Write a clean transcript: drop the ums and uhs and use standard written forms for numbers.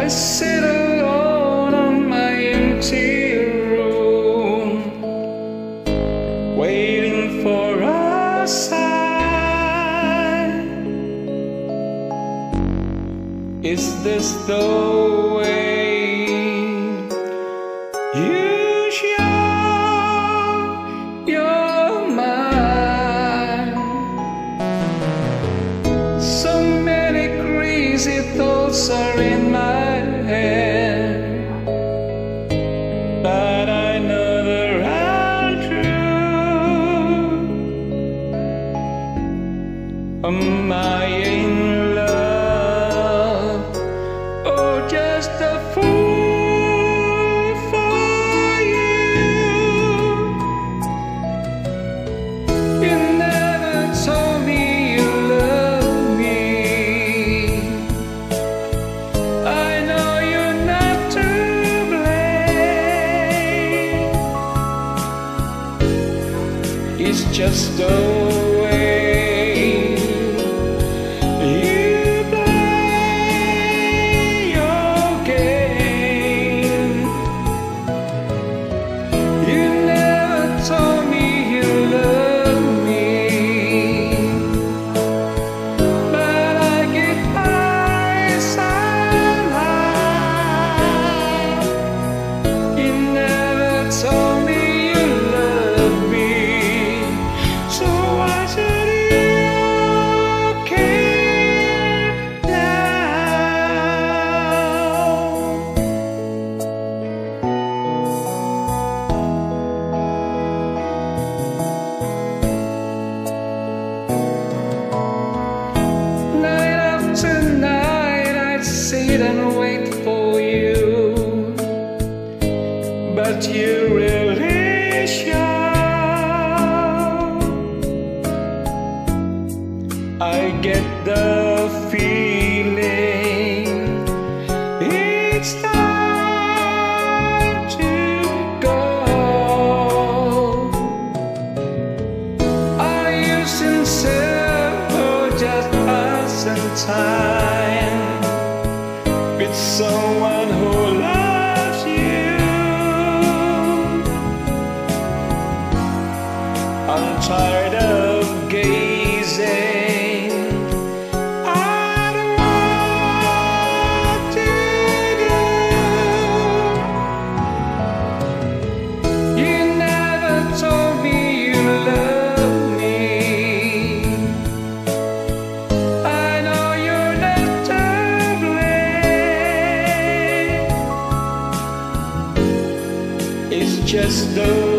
I sit alone on my empty room, waiting for a sign. Is this the way you show your mind? So many crazy thoughts are in my head, but I know they're untrue. Am I in love, or just a fool for you? You never told me you loved me. I know you're not to blame. It's just the way you play your game. You never told me you loved me, but I get by somehow. You never told me you loved me, so why should you care now? Night after night I'd sit and wait for you, but you really show. I get the feeling it's time to go. Are you sincere or just passing time with someone who loves you? I'm tired of gazing at what you do. You never told me you loved me. I know you're not to blame. It's just the